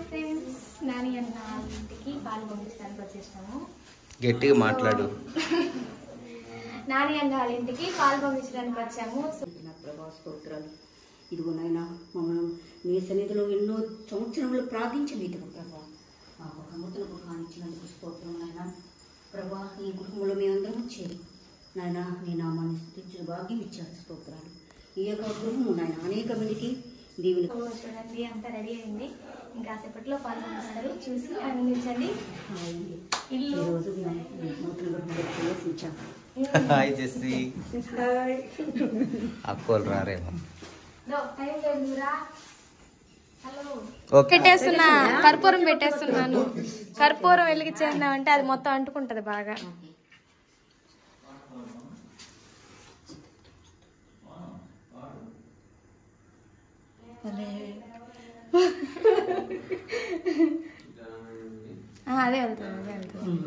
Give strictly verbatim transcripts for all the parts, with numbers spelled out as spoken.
Friends, Nani అన్న ఇంటికి పాలు పంపించడానికి వచ్చేసాము. గట్టిగా మాట్లాడు. నాని అన్న వాళ్ళ ఇంటికి పాలు పంపించడానికి వచ్చాము. ప్రభా స్తోత్రాలు. ఇదిగో నాయన మమ్మల్ని మీ సన్నిధిలో ఎన్నో సంవత్సరములు ప్రార్థించింది. ఇదిగో ప్రభా మాకు ఒక నూతన గృహాన్ని ఇచ్చినందుకు స్తోత్రం నాయన. ప్రభా ఈ గృహంలో మేమందరం వచ్చేది నాయన నీ నామాన్ని స్తుతించిన భాగ్యం ఇచ్చారు. స్తోత్రాలు. ఈ యొక్క గృహము నాయన అనేక మందికి దీవులు. చూడండి అంతా రెడీ అయింది. ఇంకా సేపట్లో పాలు పంపిస్తారు, చూసి ఆనందించండి. ఇల్లు ఈరోజు మేము నూతన గృహంలో ప్రవేశించాము. Hi Jessie. అక్కోలు రారేమో. పెట్టేస్తున్నా, కర్పూరం పెట్టేస్తున్నాను. కర్పూరం వెలిగించేద్దామంటే అది మొత్తం అంటుకుంటది బాగా. అదే వెళ్తుంది అదే వెళ్తుంది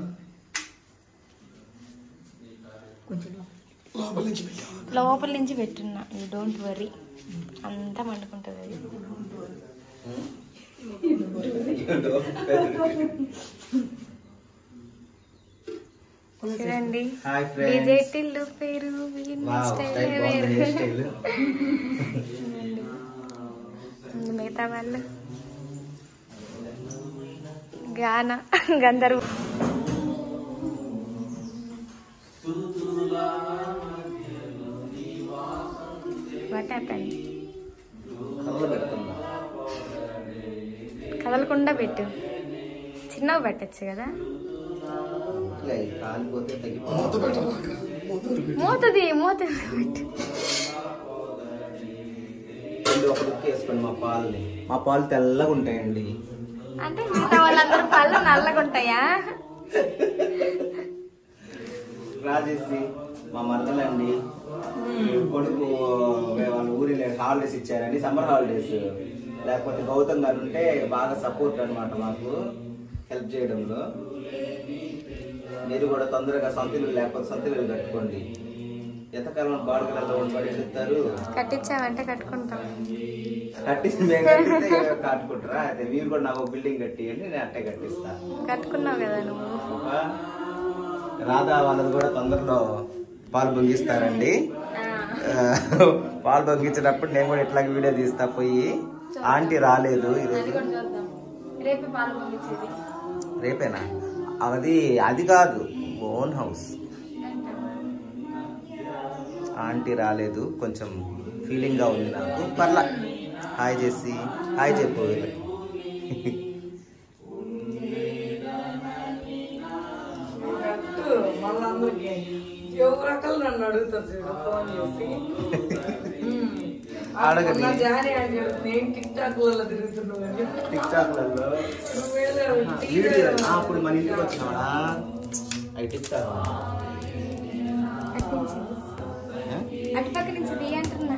లోపల నుంచి పెట్టున్నా. యూ డోంట్ వరీ, అంతా మండుకుంటుంది అది. చూడండి డీజే టిల్లు పేరు మిగతా వాళ్ళు గాన గంధర్వ. What happen? కదలకుండా పెట్టు. చిన్నవి పెట్టచ్చు కదా. మూతది మూతది పెట్టు. మా పాలు మా పాలు తెల్లగా ఉంటాయండి. అంటే మిగతా వాళ్ళందరూ పళ్ళు నల్లగా ఉంటాయా? రాజేసి మా మరదలండి కొడుకు వాళ్ళ ఊరి హాలిడేస్ ఇచ్చారండి, సమ్మర్ హాలిడేస్. లేకపోతే గౌతమ్ గారు ఉంటే బాగా సపోర్ట్ అనమాట మాకు హెల్ప్ చేయడంలో. మీరు కూడా తొందరగా సొంత ఇల్లు లేకపోతే సొంత ఇల్లు కట్టుకోండి. ఎంతకాలం బాడుగలలో పడి చెప్తారు. కట్టించామంటే కట్టుకుంటాం. కట్టించి మేము కట్టిస్తే కట్టుకుంటారా? అయితే మీరు కూడా నాకు బిల్డింగ్ కట్టియండి, నేను అట్టే కట్టిస్తా. కట్టుకున్నావు కదా నువ్వు. రాధా వాళ్ళది కూడా తొందరలో పాలు పొంగిస్తారండి. పాలు పొంగించేటప్పుడు నేను కూడా ఇట్లాగే వీడియో తీస్తా. పోయి ఆంటీ రాలేదు ఈరోజు. రేపేనా? అది అది కాదు, ఓన్ హౌస్. ఆంటీ రాలేదు, కొంచెం ఫీలింగ్ గా ఉంది నాకు. పర్లా. హాయ్ చేసి హాయ్ చెప్పు. అప్పుడు మన ఇంటికి వచ్చినాడా అవి టిక్టాక్ అటుపక్క నుంచి దిగి అంటున్నా.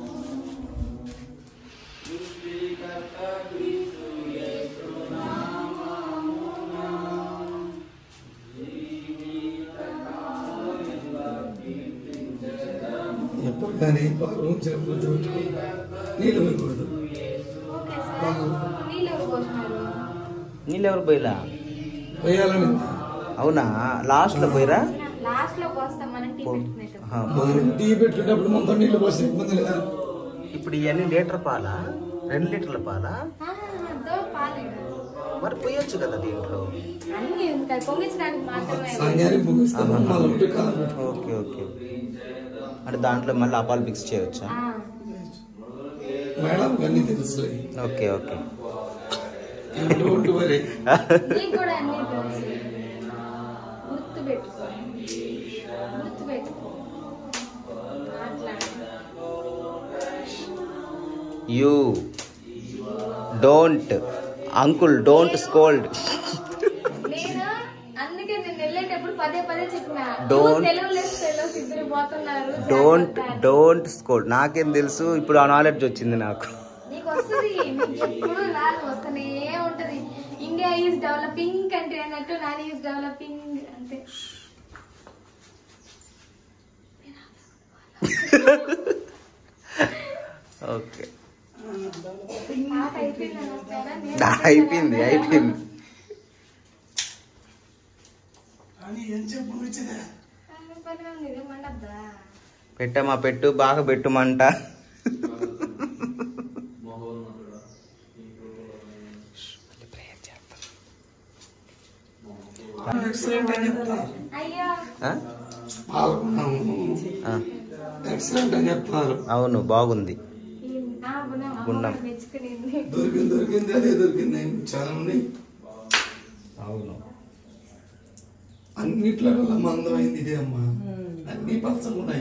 కానీ నీళ్ళు పోయకూడదు. నీళ్ళు ఎవరు పోయిలా? పోయాలని. అవునా? లాస్ట్ లో పోయిరా? లాస్ట్ లో పోస్తాం మనం టీ పెట్టుకునేటప్పుడు. టీ పెట్టుకునేటప్పుడు మొత్తం నీళ్ళు పోస్తే ఇబ్బంది లేదా? ఇప్పుడు ఇవన్నీ లీటర్ పాలా? రెండు లీటర్ల పాలా? మరి పోయొచ్చు కదా దీంట్లో. పొంగించడానికి మాత్రమే. Okay okay. అంటే దాంట్లో మళ్ళీ ఆ పాలు మిక్స్ చేయవచ్చా? మేడం అన్ని తెలుసు. Okay okay. గుర్తు పెట్టుకో, గుర్తు పెట్టుకో. You don't uncle don't scold. నేను అందుకే నేను వెళ్ళేటప్పుడు పదే పదే చెప్పిన డోంట్ పోతున్నారు. Don't don't scold. నాకేం తెలుసు, ఇప్పుడు ఆ నాలెడ్జ్ వచ్చింది నాకు. నీకు వస్తుంది, ఎప్పుడు రాదు, వస్తూనే ఉంటది. ఇండియా ఈజ్ డెవలపింగ్ కంట్రీ అన్నట్టు నాని ఈజ్ డెవలపింగ్ అంతే. ఓకే పాట అయిపోయింది అనొస్తారా? నేను అయిపోయింది అయిపోయింది పని ఉంది, ఇదే మండద్దా? పెట్టమ్మా పెట్టు బాగా పెట్టుమంట. అయ్యో ఎక్సలెంట్ అని చెప్తున్నారు. అవును బాగుంది. ఆ గుణం గుణం. అమ్మ మెచ్చుకునింది. దొరికింది దొరికింది అదే దొరికింది చాలా ఉన్నాయి. అవును అన్నిట్లో వల్ల మందమైంది ఇదే అమ్మా. అన్ని పచ్చగా ఉన్నాయి.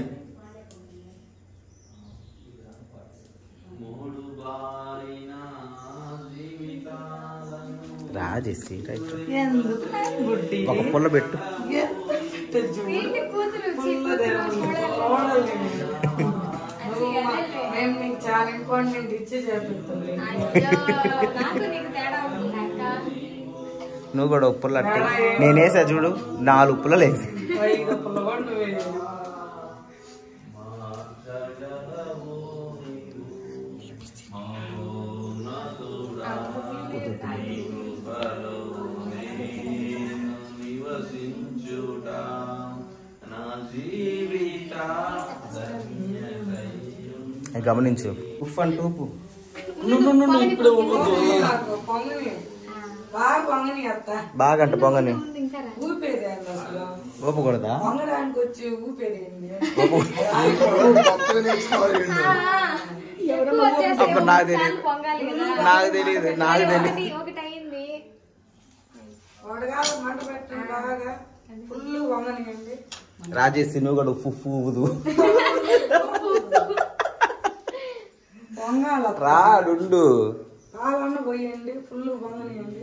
రాజేసి రైట్ ఒక పుల్ల పెట్టు. ఏంటి కూతురు మేము నీకు చాలా ఇంపార్టెంట్ ఇచ్చి చేపిస్తుంది. నాకు నీకు తేడా ఉంటుంది అక్క. నువ్వు కూడా ఒక పుల్ల అట్టే నేనేసా చూడు నాలుగు పుల్లలు వేసి ఐదు పుల్ల కూడా నువ్వే. గమనించు ఉఫ్ అంటూ ఇప్పుడు పొంగని బాగా పొంగని అత్త బాగా అంట పొంగని ఇంకా రా. ఊపేది అసలు ఊపకూడదా? పొంగడానికి వచ్చి ఊపేది కొత్తగా నేర్చుకోవాలి. ఎక్కువ వచ్చేసి అప్పుడు నాకు తెలియదు. ఒకసారి పొంగాలి కదా. నాకు తెలియదు నాకు తెలియదు ఒకటి ఒకటి అయింది. వడగా మంట పెట్టిన బాగా ఫుల్ పొంగనియండి. రాజేసి నువ్వు కూడా ఉఫ్ ఉఫ్ ఊదు పొంగాల రాడుండు. పాలన్న పోయండి ఫుల్ పొంగనియండి.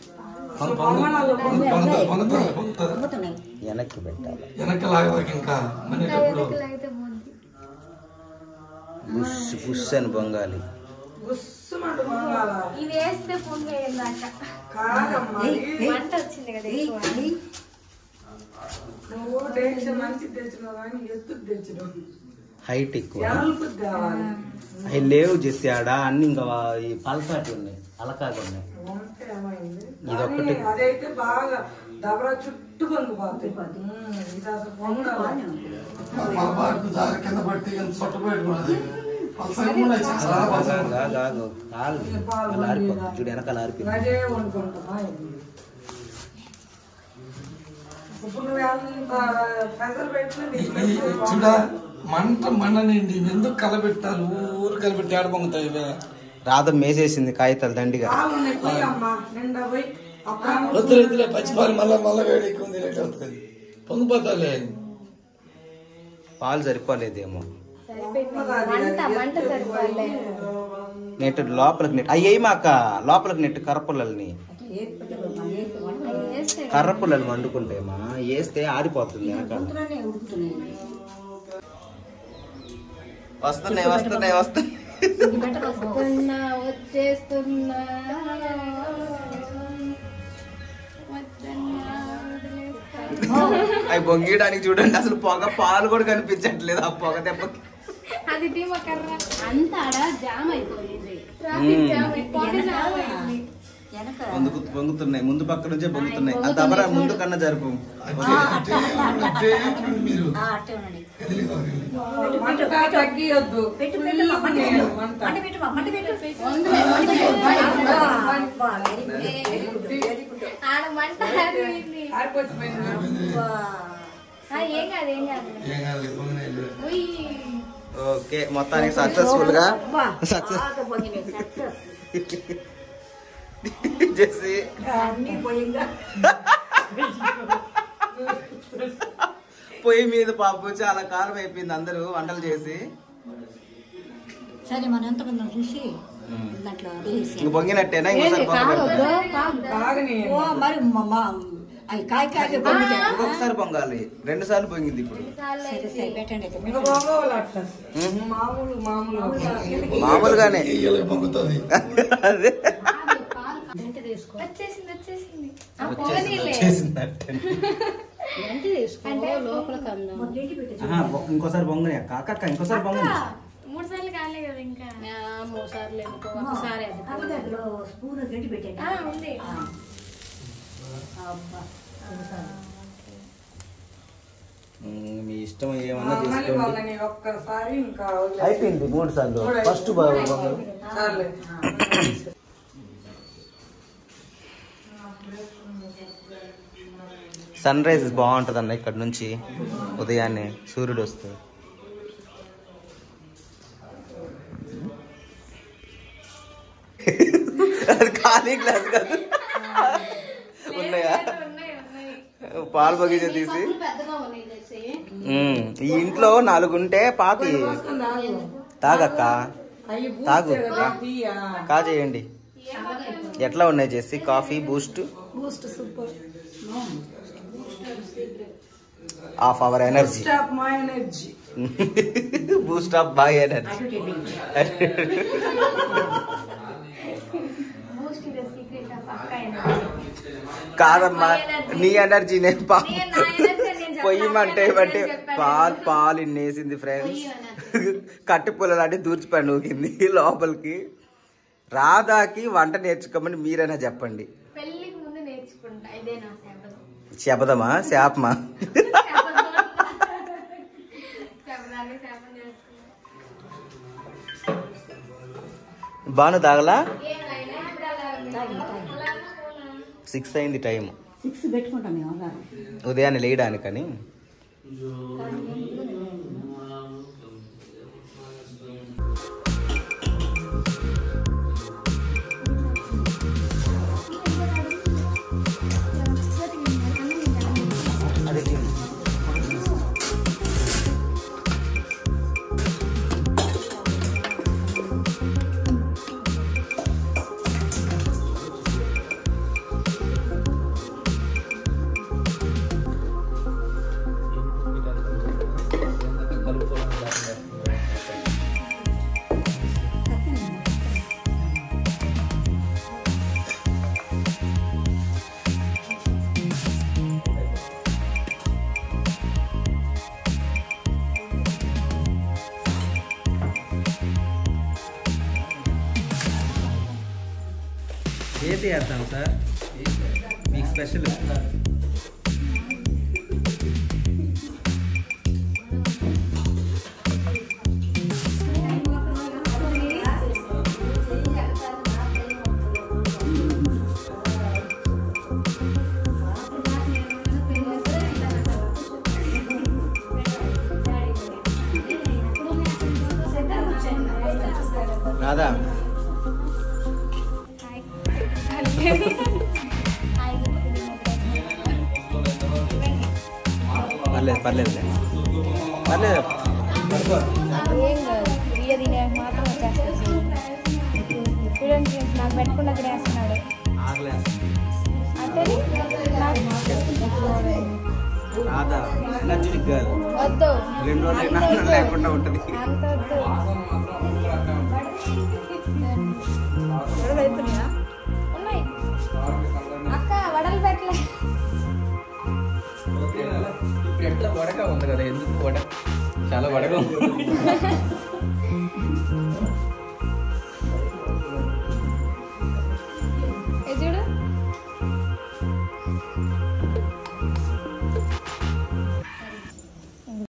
పొంగుతున్నాయి. వెనక్కి పెట్టాలి. వెనక్కి లాగవాకి ఇంకా అనేటప్పుడు అయితే బాగుంది. బుష్ బుష్ అని పొంగాలి. గుస్సుమంట పొంగాల. ఇవి వేస్తే పొంగేయండి అక్క. కాదమ్మా ఇది మంట వచ్చింది కదా ఎక్కువ. నువ్వు టెన్షన్ మంచి తెచ్చినావు కానీ ఎత్తు తెచ్చినావు. హైట్ ఎక్కువ ఎవరికి కావాలి అవి లేవు చేసి ఆడ అన్ని ఇంకా ఈ పలసాటి ఉన్నాయి అలకాగా ఉన్నాయి. ఉంటే ఏమైంది? ఇదొక్కటి. కానీ అదైతే బాగా దబరా చుట్టూ పొంగిపోతుంది. ఇది అసలు పొంగాలి. మా బాబు జారి కింద పడితే ఎంత సొట్ట పెట్టుకున్నది పలసగా ఉన్నాయి. చాలా పలసగా ఉన్నాయి. కాదు, కాదు, కాదు. అలా ఆరిపోతుంది. చూడు వెనకాల ఆరిపోయింది. అదే వండుకుంటున్నా ఇప్పుడు నువ్వు ఎంత పెసలు పెట్టినా నీకు ఈ- ఈ చూడా మంట మండనండి ఎందుకు కలబెట్టాలి ఊరు కలబెట్టి ఆడ పొంగుతాయి ఇవే. రాధ మేసేసింది కాగితాలు దండిగా. పాలు ఉన్నాయి పోయి అమ్మా నిండా పోయి అప్పుడు వద్దులే వద్దులే పచ్చిపాలు మళ్ళా మళ్ళా వేడి ఎక్కువ ఉంది లేట్ అవుతుంది పొంగిపోతాలే. పాలు సరిపోలేదేమో. మంట మంట సరిపోలే. నెట్ లోపలికి నెట్ అయ్యి మాక లోపలికి నెట్ కర్రపుల్లల్ని వేస్తే కర్రపుల్లలు వండుకుంటేమా వేస్తే ఆరిపోతుంది వెనకాల. ఉడుకుతున్నాయి. వస్తున్నాయి వస్తున్నాయి వస్తున్నాయి. వస్తున్నా వచ్చేస్తున్నా వస్తున్నా వదిలేస్తా. అవి బొంగీయడానికి చూడండి అసలు పొగ పాలు కూడా కనిపించట్లేదు ఆ పొగ దెబ్బకి. అది టీమ కర్ర. అంతా ఆడ జామ్ అయిపోయింది. ట్రాఫిక్ జామ్ పొగ జామ్ అయింది. వెనక పొంగు పొంగుతున్నాయి ముందు పక్క నుంచే పొంగుతున్నాయి. ఆ దబరా ముందు కన్నా జరుపు. అట్టే అట్టే అట్టే ఉండండి మీరు ఆ, అట్టే ఉండండి. కదిలిపోకండి. మంట తగ్గియొద్దు. పెట్టు పెట్టు మా, మంట పెట్టు మంట. మంట పెట్టు మా, మంట పెట్టు. ఆడ మంట ఆరిపోయింది. ఆరిపోతుంది. ఆ, ఏం కాదు ఏం కాదు. ఏం కాదు పొంగినాయి. ఉయ్. ఓకే మొత్తానికి సక్సెస్ఫుల్ గా సక్సెస్ బాగా పొంగినాయి. సక్సెస్. చేసి అన్నీ పోయిందా? పొయ్యి మీద పాపు చాలా కాలం అయిపోయింది అందరూ వంటలు చేసి. సరే మనం ఎంతమంది చూసి దాంట్లో వేసి ఇంక పొంగినట్టేనా ఇంకోసారి పొంగ పెడతాం. బాగానే ఓ మరి మా- మా అవి కాయ కాయ పొంగితే ఇంకొకసారి పొంగాలి. రెండు సార్లు పొంగింది ఇప్పుడు. సరే సరే పెట్టండి అయితే. ఇంకా పొంగవాలి అట్ట. మామూలు మామూలు మామూలుగానే ఇయ్యాలి పొంగుతుంది. అదే గంట తీసుకో. వచ్చేసింది వచ్చేసింది. ఆ పొగనీలే. చేసిందట్టే. గంట తీసుకో లోపల కన్నా. ఆహా, ఇంకోసారి పొంగని అక్క అక్క అక్క ఇంకోసారి పొంగని. మూడు సార్లు కాలే కదా ఇంకా మూడు సార్లు ఎందుకో ఒకసారి అది అందులో స్పూన్ గట్టి పెట్టాడు ఆ, ఉంది అబ్బా మూడుసార్లు. మ్మ్, మీ ఇష్టం ఏమన్నా మళ్ళీ చేసుకోండి. వాళ్ళని ఒక్కసారి ఇంకా అయిపోయింది మూడు సార్లు మూడు ఫస్ట్ చాలే. సన్ రైజ్ బాగుంటది అన్న ఇక్కడ నుంచి ఉదయాన్నే సూర్యుడు వస్తుంది. అది ఖాళీ గ్లాస్ కాదు, ఉన్నాయా ఉన్నాయి ఉన్నాయి పాలు బగీచా తీసి. పెద్దగా ఉన్నాయి చేసి మ్మ్, ఈ ఇంట్లో నాలుగు ఉంటే పాతి తాగక్క అయ్యి తాగు తీయా కాజేయండి. ఎట్లా ఉన్నాయి చేసి coffee boost boost super of our energy stop my energy boost of by energy. Boost is the secret of అక్క కాదమ్మా నీ ఎనర్జీ నేను పా నేను నా energy నేను చెప్పాను. పొయ్యమంటే అంటే నేను చెప్పాను. పాలు పాలు ఇన్నేసింది ఫ్రెండ్స్. కట్టి పుల్లలాంటి దూర్చిపడి నూకింది లోపలికి. రాధాకి వంట నేర్చుకోమని మీరైనా చెప్పండి. పెళ్ళికి ముందు నేర్చుకుంటా, ఇదే నా శపథం. శపథమా శాపమా? శపథాన్ని శాపం చేసుకున్నా. బాను తాగలా? ఏమైనా ఇప్పుడు అలా ఉంది. అలా అన్న పోనా? సిక్స్ అయింది టైం సిక్స్ పెట్టుకుంటాం మేము అలాగే. ఉదయాన్నే లేయడానికని. అదే ఏది చేద్దాం సార్ మీకు స్పెషల్. రాదా పర్లేదు పర్లేదు పర్లేదు పడుకో. ఏం కాదు, వీడియో తినేకి మాత్రం వచ్చేస్తుంది. చూడండి ఫ్రెండ్స్, నాకు పెట్టుకున్న తినేస్తున్నాడు. ఆగలేదు అంటే రాదా ఎనర్జెటిక్ గర్ల్. వద్దు, రెండు రోజులు నాన్న లేకుండా ఉంటుంది. అంత వద్దు. ఉన్నాయి అక్క, వడలు పెట్టలే. ఇప్పుడు ఎట్లా వడక ఉంది కదా, ఎందుకు వడ చాలా వడగా ఉంది.